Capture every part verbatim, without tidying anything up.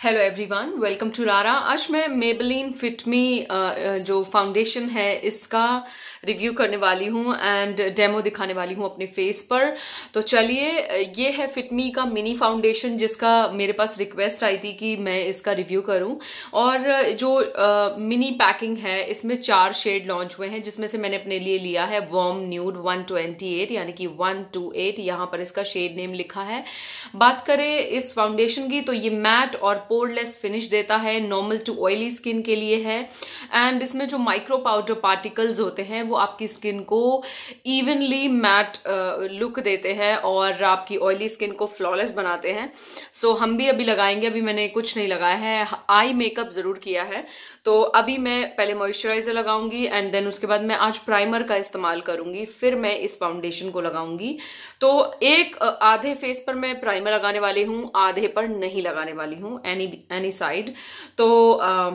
Hello everyone, welcome to रारा। आज मैं मेबेलिन फिट मी जो फाउंडेशन है इसका रिव्यू करने वाली हूँ एंड डेमो दिखाने वाली हूँ अपने फेस पर। तो चलिए, ये है फिट मी का मिनी फाउंडेशन जिसका मेरे पास रिक्वेस्ट आई थी कि मैं इसका रिव्यू करूँ। और जो मिनी uh, पैकिंग है इसमें चार शेड लॉन्च हुए हैं, जिसमें से मैंने अपने लिए लिया है warm nude one twenty eight, यानी कि वन टू एट। यहाँ पर इसका शेड नेम लिखा है। बात करें इस फाउंडेशन की तो ये मैट और पोरलेस फिनिश देता है, नॉर्मल टू ऑयली स्किन के लिए है। एंड इसमें जो माइक्रो पाउडर पार्टिकल्स होते हैं वो आपकी स्किन को इवनली मैट लुक देते हैं और आपकी ऑयली स्किन को फ्लॉलेस बनाते हैं। सो so, हम भी अभी लगाएंगे। अभी मैंने कुछ नहीं लगाया है, आई मेकअप जरूर किया है। तो अभी मैं पहले मॉइस्चराइजर लगाऊंगी एंड देन उसके बाद मैं आज प्राइमर का इस्तेमाल करूंगी, फिर मैं इस फाउंडेशन को लगाऊंगी। तो एक आधे फेस पर मैं प्राइमर लगाने वाली हूँ, आधे पर नहीं लगाने वाली हूँ, एनी एनी साइड। तो आ,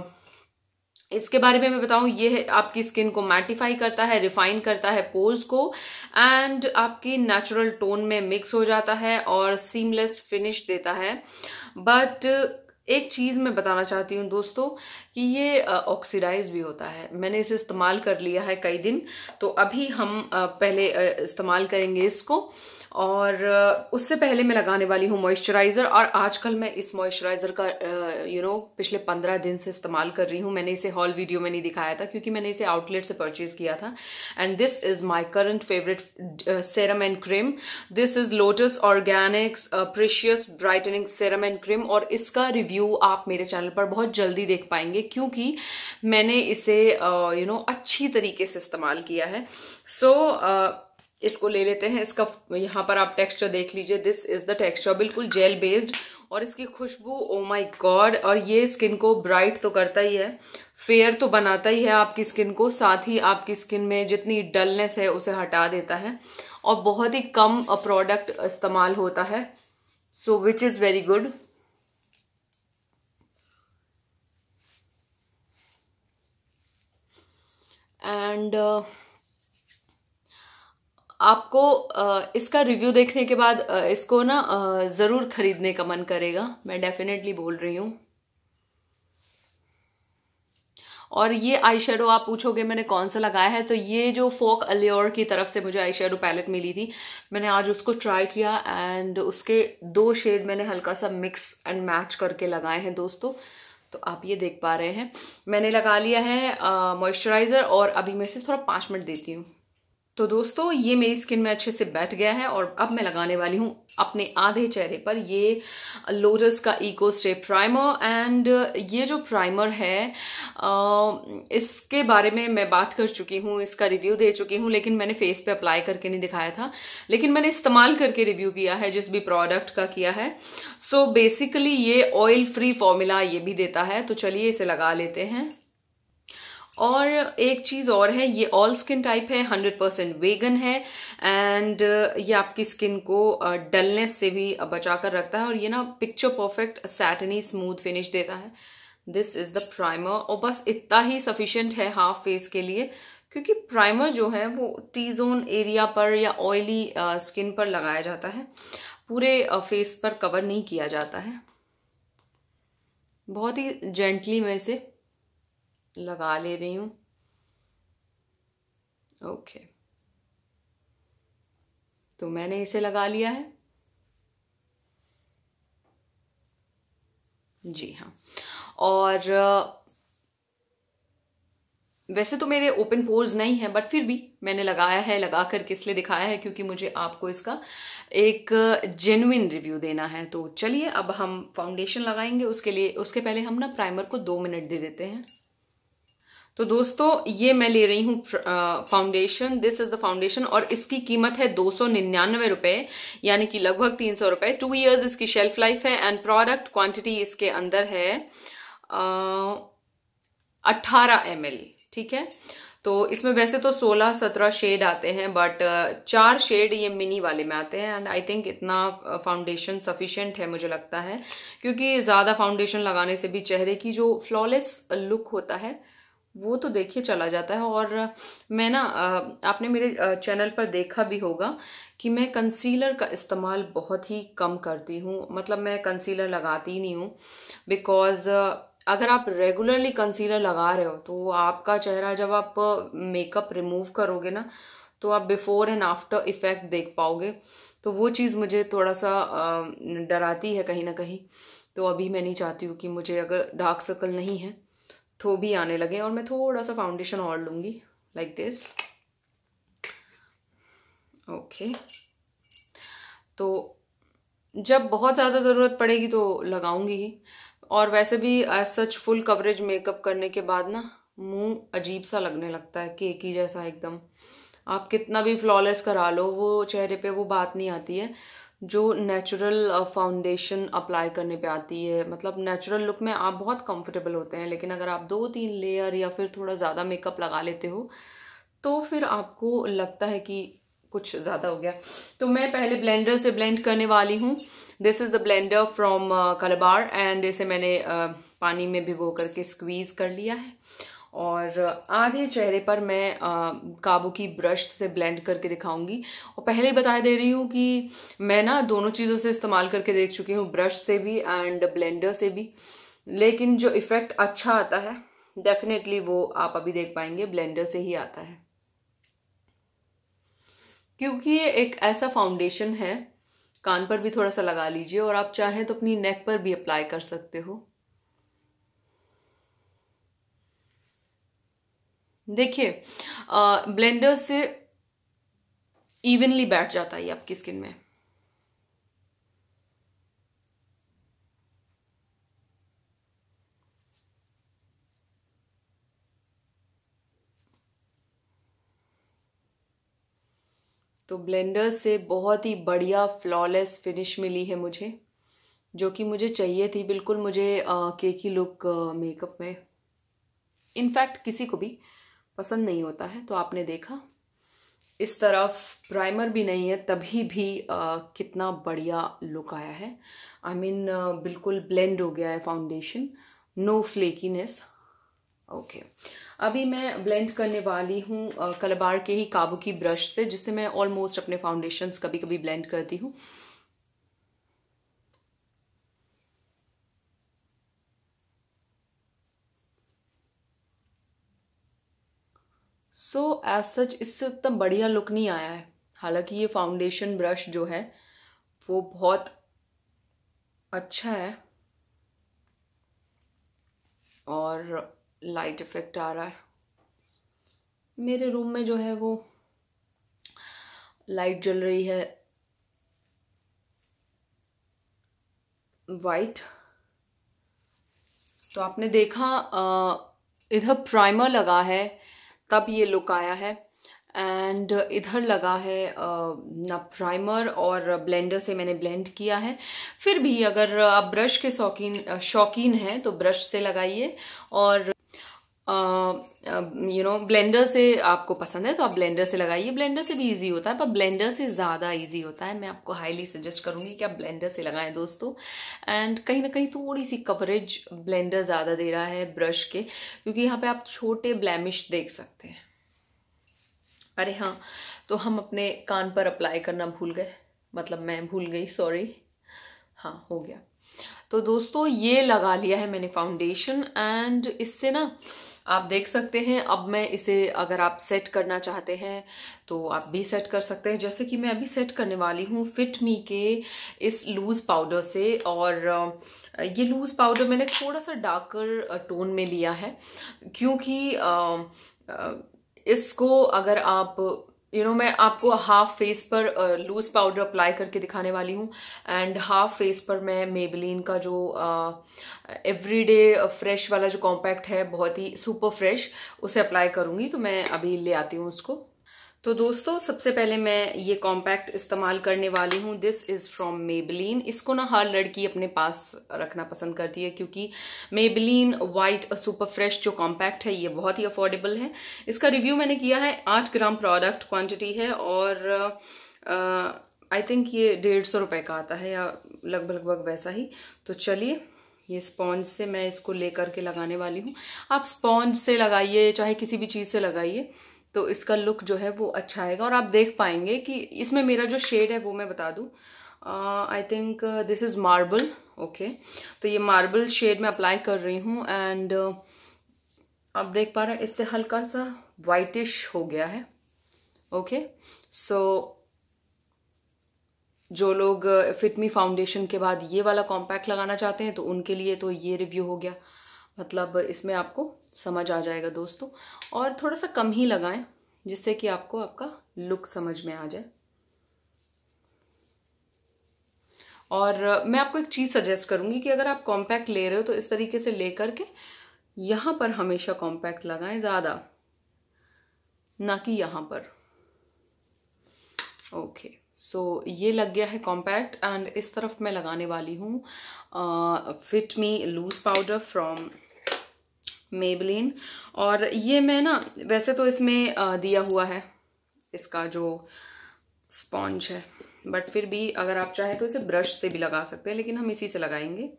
इसके बारे में मैं बताऊं, ये आपकी स्किन को मैटिफाई करता है, रिफाइन करता है पोर्स को, एंड आपकी नेचुरल टोन में मिक्स हो जाता है और सीमलेस फिनिश देता है। बट एक चीज़ मैं बताना चाहती हूँ दोस्तों कि ये ऑक्सीडाइज भी होता है। मैंने इसे इस्तेमाल कर लिया है कई दिन, तो अभी हम पहले इस्तेमाल करेंगे इसको। और उससे पहले मैं लगाने वाली हूँ मॉइस्चराइज़र। और आजकल मैं इस मॉइस्चराइज़र का यू नो पिछले पंद्रह दिन से इस्तेमाल कर रही हूँ। मैंने इसे हॉल वीडियो में नहीं दिखाया था क्योंकि मैंने इसे आउटलेट से परचेज किया था। And this is my current favourite serum and cream. This is Lotus Organics precious brightening serum and cream. और इसका रिव्यू आप मेरे चैनल पर बहुत जल्दी देख पाएंगे क्योंकि मैंने इसे यू नो अच्छी तरीके से इस्तेमाल किया है। सो so, uh, इसको ले लेते हैं। इसका यहाँ पर आप टेक्सचर देख लीजिए, दिस इज द टेक्सचर, बिल्कुल जेल बेस्ड। और इसकी खुशबू, ओ माय गॉड। और ये स्किन को ब्राइट तो करता ही है, फेयर तो बनाता ही है आपकी स्किन को, साथ ही आपकी स्किन में जितनी डलनेस है उसे हटा देता है। और बहुत ही कम प्रोडक्ट इस्तेमाल होता है, so which is very good. And uh, आपको इसका रिव्यू देखने के बाद इसको ना ज़रूर खरीदने का मन करेगा, मैं डेफिनेटली बोल रही हूँ। और ये आई शेडो आप पूछोगे मैंने कौन सा लगाया है, तो ये जो फोक अलियोर की तरफ से मुझे आई शेडो पैलेट मिली थी, मैंने आज उसको ट्राई किया एंड उसके दो शेड मैंने हल्का सा मिक्स एंड मैच करके लगाए हैं दोस्तों। तो आप ये देख पा रहे हैं, मैंने लगा लिया है मॉइस्चराइज़र और अभी मैं इसे थोड़ा पाँच मिनट देती हूँ। तो दोस्तों ये मेरी स्किन में अच्छे से बैठ गया है और अब मैं लगाने वाली हूँ अपने आधे चेहरे पर ये लोटस का इको स्टे प्राइमर। एंड ये जो प्राइमर है इसके बारे में मैं बात कर चुकी हूँ, इसका रिव्यू दे चुकी हूँ, लेकिन मैंने फेस पे अप्लाई करके नहीं दिखाया था, लेकिन मैंने इस्तेमाल करके रिव्यू किया है जिस भी प्रोडक्ट का किया है। सो so बेसिकली ये ऑयल फ्री फॉर्मूला ये भी देता है। तो चलिए इसे लगा लेते हैं। और एक चीज़ और है, ये ऑल स्किन टाइप है, हंड्रेड परसेंट वेगन है एंड ये आपकी स्किन को डलनेस से भी बचा कर रखता है और ये ना picture perfect satiny smooth finish देता है। This is the primer. और बस इतना ही सफिशिएंट है हाफ फेस के लिए, क्योंकि प्राइमर जो है वो टी जोन एरिया पर या ऑयली स्किन पर लगाया जाता है, पूरे फेस पर कवर नहीं किया जाता है। बहुत ही जेंटली मैं इसे लगा ले रही हूं। ओके, तो मैंने इसे लगा लिया है जी हाँ। और वैसे तो मेरे ओपन पोर्स नहीं है, बट फिर भी मैंने लगाया है। लगा कर किस लिए दिखाया है, क्योंकि मुझे आपको इसका एक जेन्युइन रिव्यू देना है। तो चलिए अब हम फाउंडेशन लगाएंगे। उसके लिए उसके पहले हम ना प्राइमर को दो मिनट दे देते हैं। तो दोस्तों ये मैं ले रही हूँ foundation, this is the foundation और इसकी कीमत है दो सौ निन्यानवे रुपये, यानी कि लगभग तीन सौ रुपये। टू इयर्स इसकी शेल्फ लाइफ है एंड प्रोडक्ट क्वांटिटी इसके अंदर है अट्ठारह एम एल। ठीक है, तो इसमें वैसे तो सोलह सत्रह शेड आते हैं, बट चार शेड ये मिनी वाले में आते हैं। एंड आई थिंक इतना फाउंडेशन सफिशिएंट है मुझे लगता है, क्योंकि ज़्यादा फाउंडेशन लगाने से भी चेहरे की जो फ्लॉलेस लुक होता है वो तो देखिए चला जाता है। और मैं ना, आपने मेरे चैनल पर देखा भी होगा कि मैं कंसीलर का इस्तेमाल बहुत ही कम करती हूँ, मतलब मैं कंसीलर लगाती ही नहीं हूँ, बिकॉज अगर आप रेगुलरली कंसीलर लगा रहे हो तो आपका चेहरा जब आप मेकअप रिमूव करोगे ना, तो आप बिफोर एंड आफ्टर इफेक्ट देख पाओगे। तो वो चीज़ मुझे थोड़ा सा डराती है कहीं ना कहीं। तो अभी मैं नहीं चाहती हूँ कि मुझे अगर डार्क सर्कल नहीं है तो भी आने लगे। और मैं थोड़ा सा फाउंडेशन और लूँगी लाइक दिस। ओके, तो जब बहुत ज़्यादा ज़रूरत पड़ेगी तो लगाऊंगी ही। और वैसे भी as such full coverage makeup करने के बाद ना मुंह अजीब सा लगने लगता है, केकी जैसा एकदम। आप कितना भी फ्लॉलेस करा लो, वो चेहरे पे वो बात नहीं आती है जो नेचुरल फाउंडेशन अप्लाई करने पे आती है। मतलब नेचुरल लुक में आप बहुत कंफर्टेबल होते हैं, लेकिन अगर आप दो तीन लेयर या फिर थोड़ा ज़्यादा मेकअप लगा लेते हो तो फिर आपको लगता है कि कुछ ज़्यादा हो गया। तो मैं पहले ब्लेंडर से ब्लेंड करने वाली हूँ। This is the blender from Colorbar and इसे मैंने uh, पानी में भिगो करके स्क्वीज़ कर लिया है। और आधे चेहरे पर मैं uh, काबू की ब्रश से ब्लेंड करके दिखाऊंगी। और पहले ही बता दे रही हूँ कि मैं ना दोनों चीज़ों से इस्तेमाल करके देख चुकी हूँ, ब्रश से भी एंड ब्लेंडर से भी, लेकिन जो इफ़ेक्ट अच्छा आता है डेफिनेटली वो आप अभी देख पाएंगे ब्लेंडर से ही आता है, क्योंकि ये एक ऐसा फाउंडेशन है। कान पर भी थोड़ा सा लगा लीजिए और आप चाहें तो अपनी नेक पर भी अप्लाई कर सकते हो। देखिए ब्लेंडर से इवनली बैठ जाता है ये आपकी स्किन में। तो ब्लेंडर से बहुत ही बढ़िया फ्लॉलेस फिनिश मिली है मुझे, जो कि मुझे चाहिए थी। बिल्कुल मुझे केकी लुक मेकअप में इनफैक्ट किसी को भी पसंद नहीं होता है। तो आपने देखा इस तरफ प्राइमर भी नहीं है तभी भी आ, कितना बढ़िया लुक आया है। आई I मीन mean, बिल्कुल ब्लेंड हो गया है फाउंडेशन, नो फ्लेकीनेस। ओके, अभी मैं ब्लेंड करने वाली हूँ कलबार के ही काबू की ब्रश से, जिससे मैं ऑलमोस्ट अपने फाउंडेशंस कभी कभी ब्लेंड करती हूँ। सो एज सच इससे उतना बढ़िया लुक नहीं आया है। हालांकि ये फाउंडेशन ब्रश जो है वो बहुत अच्छा है और लाइट इफेक्ट आ रहा है। मेरे रूम में जो है वो लाइट जल रही है वाइट। तो आपने देखा इधर प्राइमर लगा है तब ये लुक आया है, एंड इधर लगा है ना प्राइमर, और ब्लेंडर से मैंने ब्लेंड किया है। फिर भी अगर आप ब्रश के शौकीन शौकीन हैं तो ब्रश से लगाइए, और यू नो ब्लेंडर से आपको पसंद है तो आप ब्लेंडर से लगाइए। ब्लेंडर से भी इजी होता है पर ब्लेंडर से ज़्यादा इजी होता है। मैं आपको हाईली सजेस्ट करूँगी कि आप ब्लेंडर से लगाएं दोस्तों। एंड कहीं ना कहीं थोड़ी सी कवरेज ब्लेंडर ज़्यादा दे रहा है ब्रश के, क्योंकि यहाँ पे आप छोटे ब्लैमिश देख सकते हैं। अरे हाँ, तो हम अपने कान पर अप्लाई करना भूल गए, मतलब मैं भूल गई, सॉरी। हाँ, हो गया। तो दोस्तों ये लगा लिया है मैंने फाउंडेशन, एंड इससे ना आप देख सकते हैं। अब मैं इसे अगर आप सेट करना चाहते हैं तो आप भी सेट कर सकते हैं, जैसे कि मैं अभी सेट करने वाली हूँ फिट मी के इस लूज पाउडर से। और ये लूज पाउडर मैंने थोड़ा सा डार्कर टोन में लिया है, क्योंकि इसको अगर आप यू you नो know, मैं आपको हाफ फेस पर लूज पाउडर अप्लाई करके दिखाने वाली हूँ, एंड हाफ फेस पर मैं मेबेलिन का जो एवरीडे फ्रेश वाला जो कॉम्पैक्ट है, बहुत ही सुपर फ्रेश, उसे अप्लाई करूँगी। तो मैं अभी ले आती हूँ उसको। तो दोस्तों सबसे पहले मैं ये कॉम्पैक्ट इस्तेमाल करने वाली हूँ। This is from Maybelline. इसको ना हर लड़की अपने पास रखना पसंद करती है, क्योंकि मेबेलिन वाइट सुपर फ्रेश जो कॉम्पैक्ट है ये बहुत ही अफोर्डेबल है। इसका रिव्यू मैंने किया है, आठ ग्राम प्रोडक्ट क्वांटिटी है, और आई थिंक ये डेढ़ सौ रुपये का आता है या लगभग लगभग वैसा ही। तो चलिए ये स्पॉन्ज से मैं इसको लेकर के लगाने वाली हूँ। आप स्पॉन्ज से लगाइए चाहे किसी भी चीज़ से लगाइए, तो इसका लुक जो है वो अच्छा आएगा। और आप देख पाएंगे कि इसमें मेरा जो शेड है वो मैं बता दूँ, I think this is marble. Okay, तो ये मार्बल शेड में अप्लाई कर रही हूँ एंड uh, आप देख पा रहे हैं इससे हल्का सा वाइटिश हो गया है। ओके, सो जो लोग फिट मी फाउंडेशन के बाद ये वाला कॉम्पैक्ट लगाना चाहते हैं तो उनके लिए तो ये रिव्यू हो गया। मतलब इसमें आपको समझ आ जाएगा दोस्तों। और थोड़ा सा कम ही लगाएं जिससे कि आपको आपका लुक समझ में आ जाए। और मैं आपको एक चीज़ सजेस्ट करूंगी कि अगर आप कॉम्पैक्ट ले रहे हो तो इस तरीके से ले करके यहाँ पर हमेशा कॉम्पैक्ट लगाएं, ज़्यादा ना कि यहाँ पर। ओके, सो ये लग गया है कॉम्पैक्ट एंड इस तरफ मैं लगाने वाली हूँ fit me loose powder from Maybelline. और ये मैं ना वैसे तो इसमें uh, दिया हुआ है इसका जो स्पॉन्ज है, बट फिर भी अगर आप चाहें तो इसे ब्रश से भी लगा सकते हैं, लेकिन हम इसी से लगाएंगे।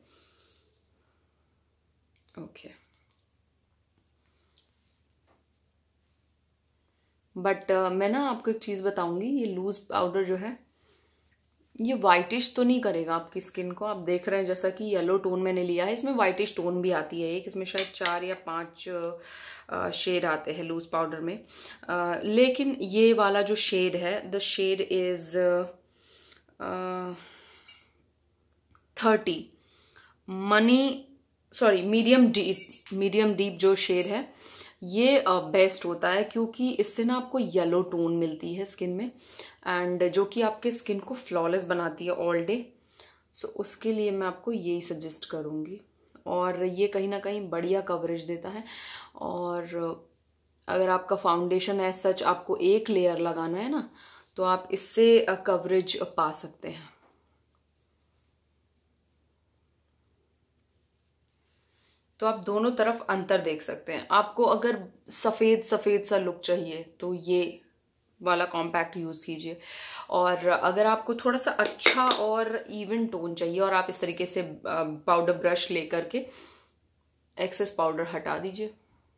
ओके, बट uh, मैं ना आपको एक चीज़ बताऊंगी, ये लूज पाउडर जो है ये वाइटिश तो नहीं करेगा आपकी स्किन को। आप देख रहे हैं जैसा कि येलो टोन मैंने लिया है, इसमें वाइटिश टोन भी आती है एक, इसमें शायद चार या पांच शेड आते हैं लूज पाउडर में। आ, लेकिन ये वाला जो शेड है, the shade is thirty money sorry medium deep medium deep जो शेड है ये बेस्ट uh, होता है, क्योंकि इससे ना आपको येलो टोन मिलती है स्किन में एंड जो कि आपके स्किन को फ्लॉलेस बनाती है ऑल डे। सो उसके लिए मैं आपको यही सजेस्ट करूँगी। और ये कहीं ना कहीं बढ़िया कवरेज देता है। और अगर आपका फाउंडेशन है सच आपको एक लेयर लगाना है ना, तो आप इससे कवरेज पा सकते हैं। तो आप दोनों तरफ अंतर देख सकते हैं। आपको अगर सफ़ेद सफ़ेद सा लुक चाहिए तो ये वाला कॉम्पैक्ट यूज़ कीजिए, और अगर आपको थोड़ा सा अच्छा और इवन टोन चाहिए और आप इस तरीके से पाउडर ब्रश लेकर के एक्सेस पाउडर हटा दीजिए।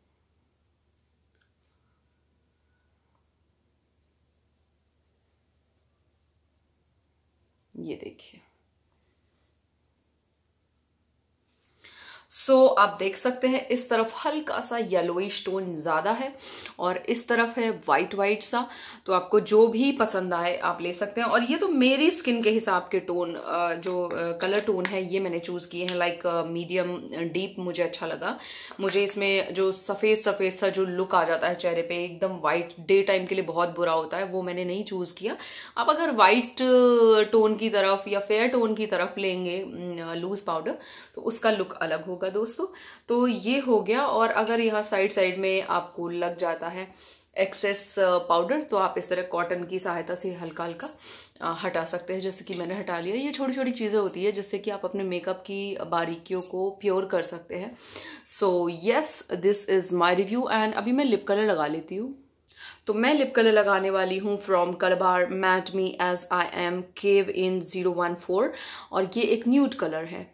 ये देखिए। सो so, आप देख सकते हैं इस तरफ हल्का सा येलोइश टोन ज़्यादा है और इस तरफ है वाइट वाइट सा। तो आपको जो भी पसंद आए आप ले सकते हैं। और ये तो मेरी स्किन के हिसाब के टोन, जो कलर टोन है ये मैंने चूज़ किए हैं, लाइक मीडियम डीप मुझे अच्छा लगा। मुझे इसमें जो सफ़ेद सफ़ेद सा जो लुक आ जाता है चेहरे पे एकदम वाइट, डे टाइम के लिए बहुत बुरा होता है, वो मैंने नहीं चूज़ किया। आप अगर वाइट टोन की तरफ या फेयर टोन की तरफ लेंगे लूज पाउडर तो उसका लुक अलग होगा दोस्तों। तो ये हो गया। और अगर यहाँ साइड साइड में आपको लग जाता है एक्सेस पाउडर तो आप इस तरह कॉटन की सहायता से हल्का हल्का हटा सकते हैं, जैसे कि मैंने हटा लिया। ये छोटी छोटी चीज़ें होती है जिससे कि आप अपने मेकअप की बारीकियों को प्योर कर सकते हैं। So yes, this is my review. And अभी मैं लिप कलर लगा लेती हूँ। तो मैं लिप कलर लगाने वाली हूँ from Colorbar matte me as I am cave in zero one four, और ये एक न्यूड कलर है।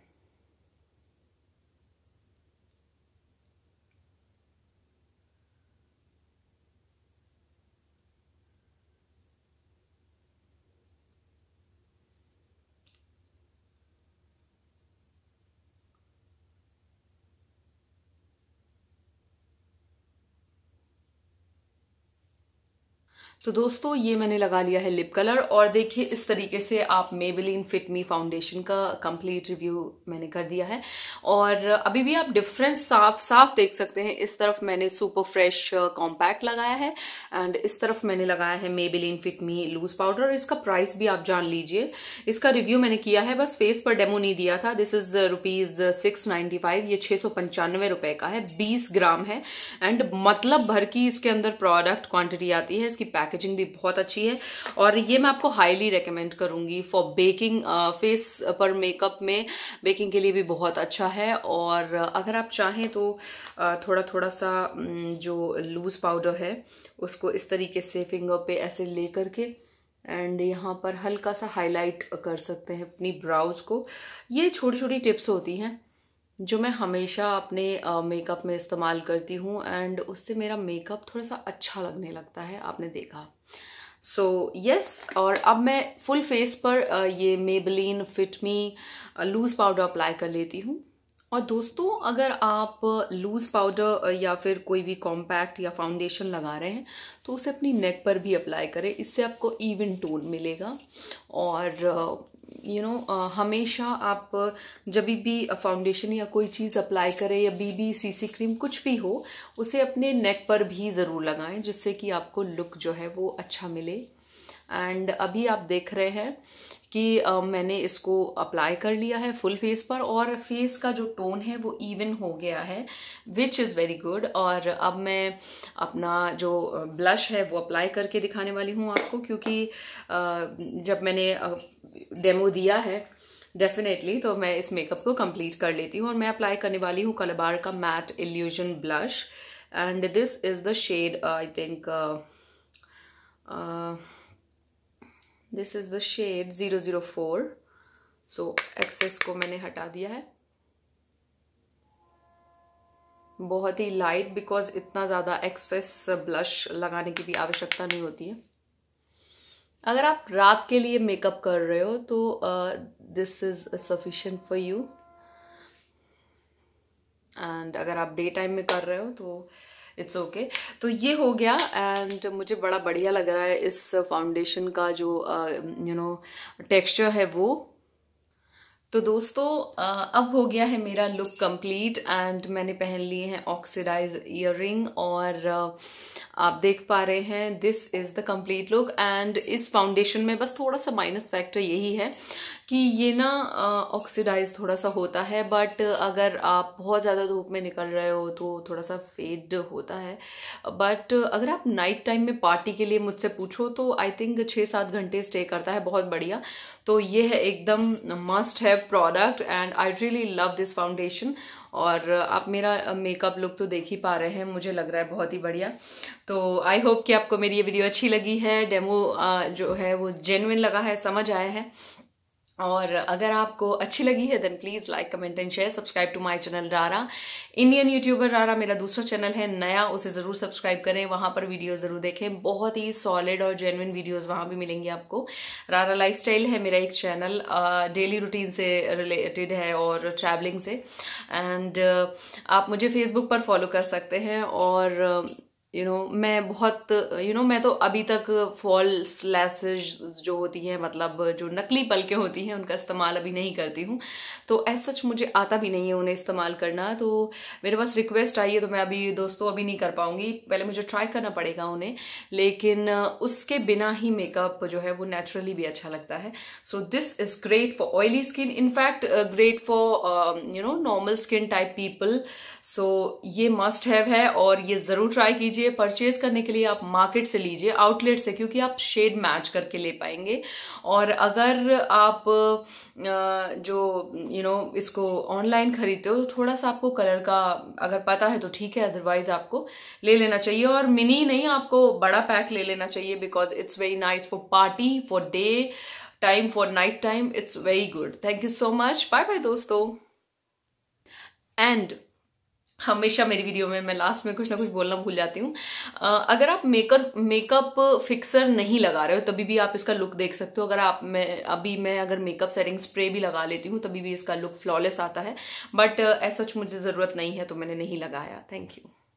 तो दोस्तों ये मैंने लगा लिया है लिप कलर। और देखिए इस तरीके से आप मेबेलिन फिट मी फाउंडेशन का कंप्लीट रिव्यू मैंने कर दिया है। और अभी भी आप डिफरेंस साफ साफ देख सकते हैं। इस तरफ मैंने सुपर फ्रेश कॉम्पैक्ट लगाया है एंड इस तरफ मैंने लगाया है Maybelline fit me loose powder. इसका प्राइस भी आप जान लीजिए। इसका रिव्यू मैंने किया है, बस फेस पर डेमो नहीं दिया था। This is rupees six ninety five. ये छह सौ पंचानवे रुपए का है, बीस ग्राम है एंड मतलब भर की इसके अंदर प्रोडक्ट क्वांटिटी आती है। इसकी पैकेजिंग भी बहुत अच्छी है और ये मैं आपको हाईली रेकमेंड करूंगी फॉर बेकिंग। फेस पर मेकअप में बेकिंग के लिए भी बहुत अच्छा है। और अगर आप चाहें तो थोड़ा थोड़ा सा जो लूज पाउडर है उसको इस तरीके से फिंगर पे ऐसे ले करके एंड यहाँ पर हल्का सा हाईलाइट कर सकते हैं अपनी ब्राउज को। ये छोटी छोटी टिप्स होती हैं जो मैं हमेशा अपने मेकअप में इस्तेमाल करती हूँ, एंड उससे मेरा मेकअप थोड़ा सा अच्छा लगने लगता है, आपने देखा। सो so, यस yes, और अब मैं फुल फेस पर uh, ये Maybelline fit me loose powder apply कर लेती हूँ। और दोस्तों, अगर आप लूज़ पाउडर या फिर कोई भी कॉम्पैक्ट या फाउंडेशन लगा रहे हैं तो उसे अपनी नेक पर भी अप्लाई करें, इससे आपको इवन टोन मिलेगा। और यू नो हमेशा आप जब भी फाउंडेशन या कोई चीज़ अप्लाई करें या बीबी सीसी क्रीम कुछ भी हो, उसे अपने नेक पर भी ज़रूर लगाएं, जिससे कि आपको लुक जो है वो अच्छा मिले। एंड अभी आप देख रहे हैं कि uh, मैंने इसको अप्लाई कर लिया है फुल फेस पर, और फेस का जो टोन है वो इवन हो गया है, विच इज़ वेरी गुड। और अब मैं अपना जो ब्लश है वो अप्लाई करके दिखाने वाली हूँ आपको, क्योंकि uh, जब मैंने डेमो uh, दिया है डेफिनेटली, तो मैं इस मेकअप को कंप्लीट कर लेती हूँ। और मैं अप्लाई करने वाली हूँ कलबार का matte illusion blush, and this is the shade I think this is the shade zero zero four. So excess को मैंने हटा दिया है, बहुत ही लाइट, बिकॉज इतना ज़्यादा एक्सेस ब्लश लगाने की भी आवश्यकता नहीं होती है। अगर आप रात के लिए मेकअप कर रहे हो तो this is sufficient for you, and अगर आप डे टाइम में कर रहे हो तो इट्स ओके okay. तो ये हो गया, एंड मुझे बड़ा बढ़िया लग रहा है इस फाउंडेशन का जो यू नो टेक्सचर है वो। तो दोस्तों, uh, अब हो गया है मेरा लुक कंप्लीट, एंड मैंने पहन लिए हैं ऑक्सीडाइज ईयररिंग, और uh, आप देख पा रहे हैं this is the complete look. And इस फाउंडेशन में बस थोड़ा सा माइनस फैक्टर यही है कि ये ना ऑक्सीडाइज थोड़ा सा होता है, बट अगर आप बहुत ज़्यादा धूप में निकल रहे हो तो थोड़ा सा फेड होता है। बट अगर आप नाइट टाइम में पार्टी के लिए मुझसे पूछो तो आई थिंक छः सात घंटे स्टे करता है, बहुत बढ़िया। तो ये है एकदम must have product, and I really love this foundation. और आप मेरा मेकअप लुक तो देख ही पा रहे हैं, मुझे लग रहा है बहुत ही बढ़िया। तो आई होप कि आपको मेरी ये वीडियो अच्छी लगी है, डेमो जो है वो जेन्युइन लगा है, समझ आया है। और अगर आपको अच्छी लगी है then please like comment and share, subscribe to my channel Rara Indian youtuber Rara. मेरा दूसरा चैनल है नया, उसे जरूर सब्सक्राइब करें, वहां पर वीडियो जरूर देखें, बहुत ही सॉलिड और जेन्युइन वीडियोस वहां भी मिलेंगे आपको। रारा लाइफस्टाइल है मेरा एक चैनल, डेली रूटीन से रिलेटेड है और ट्रैवलिंग से। एंड uh, आप मुझे फेसबुक पर फॉलो कर सकते हैं। और uh, you you know know, मैं बहुत यू you नो know, मैं तो अभी तक फॉल्स लैसेज जो होती हैं, मतलब जो नकली पलकें होती हैं, उनका इस्तेमाल अभी नहीं करती हूँ। तो ऐसा सच मुझे आता भी नहीं है उन्हें इस्तेमाल करना। तो मेरे पास रिक्वेस्ट आई है, तो मैं अभी दोस्तों अभी नहीं कर पाऊंगी, पहले मुझे ट्राई करना पड़ेगा उन्हें, लेकिन उसके बिना ही मेकअप जो है वो नेचुरली भी अच्छा लगता है। So this is great for oily skin, in fact great for you know normal skin type people. So ये मस्ट हैव है, और ये जरूर ट्राई कीजिए। परचेज करने के लिए आप मार्केट से लीजिए, आउटलेट से, क्योंकि आप शेड मैच करके ले पाएंगे। और अगर आप जो यू नो इसको ऑनलाइन खरीदते हो तो थोड़ा सा आपको कलर का अगर पता है तो ठीक है, अदरवाइज आपको ले लेना चाहिए। और मिनी नहीं, आपको बड़ा पैक ले लेना चाहिए, because it's very nice for party, for day time, for night time, it's very good. Thank you so much, bye bye दोस्तों। एंड हमेशा मेरी वीडियो में मैं लास्ट में कुछ ना कुछ बोलना भूल जाती हूँ। अगर आप मेकअप मेकअप फिक्सर नहीं लगा रहे हो तभी भी आप इसका लुक देख सकते हो। अगर आप मैं अभी मैं अगर मेकअप सेटिंग स्प्रे भी लगा लेती हूँ तभी भी इसका लुक फ्लॉलेस आता है, बट ऐसा मुझे ज़रूरत नहीं है तो मैंने नहीं लगाया। Thank you.